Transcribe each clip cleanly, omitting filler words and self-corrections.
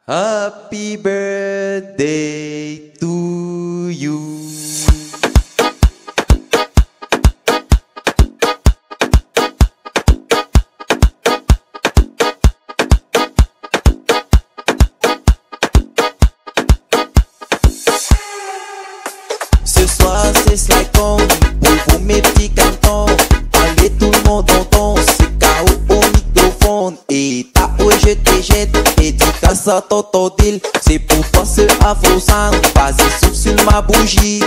Happy birthday to you. Ce soir c'est Slycon pour vous mes petits cantons. Allez tout le monde en danse, c'est KO au microphone. Et ta ouais je te jette, et dédicace à Toto Deal. C'est pour toi ce Afro Sound, basé sur ma bougie.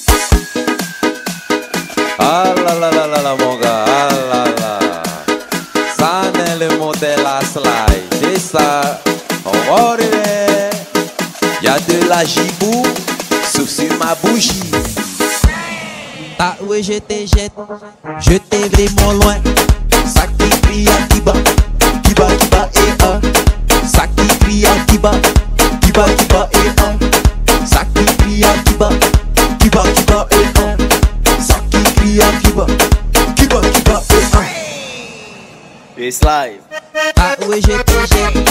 Ah là là là là là mon gars, ah là là. Ça n'est le modèle à Sly, c'est ça. Oh ouais, y'a de la gibou sur ma bougie. Ah ouais je te jette, je t'ai vraiment loin. Ça qui crie à Kiba, Kiba Kiba et un. Ça qui crie à Kiba, Kiba Kiba et un. Ça qui crie à Kiba, Kiba Kiba et un. Ça qui crie à Kiba, Kiba Kiba et un. It's live. Ah ouais je te jette,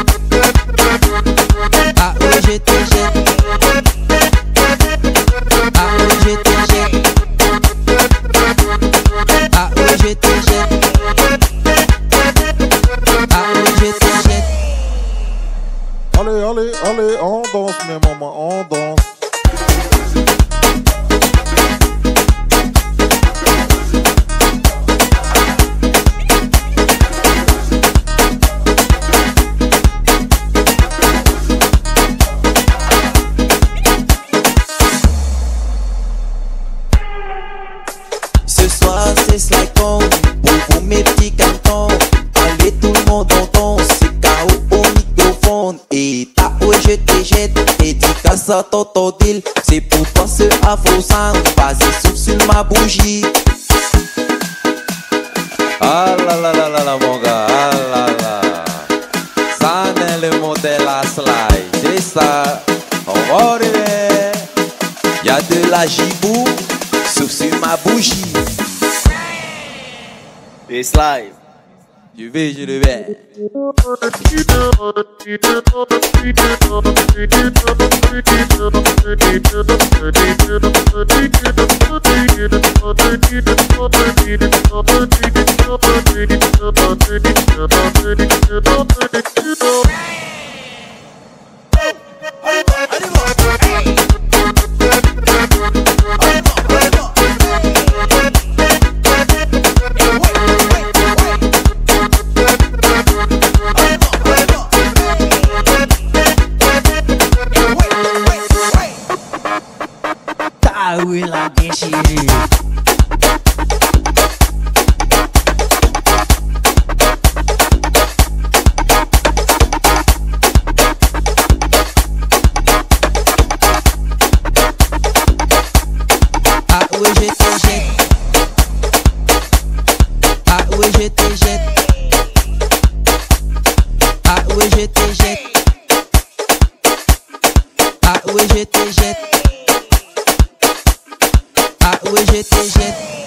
ah ouais je te jette, ah ouais je te jette, ah ouais je te jette, ah ouais je te jette. Allez, allez, allez, on danse mes mamans, on danse. Ce soir c'est Slycon pour vous mes petits cantons. Allez tout le monde en danse, c'est KO au microphone. Et ta ouais je te jette, et dédicace à Toto Deal. C'est pour toi ce Afro Sound, basé sur ma bougie. Ah là là là là là mon gars, ah là là. Ça n'est le modèle à Sly, c'est ça. Oh ouais, y'a de la gibou sur ma bougie. It's live. Tu veux, je le vais. Ah oui, la déchirure. Ah ouais je te jette, ah ouais je te jette, ah ouais je te jette, ah ouais je te jette, ah ouais je te jette.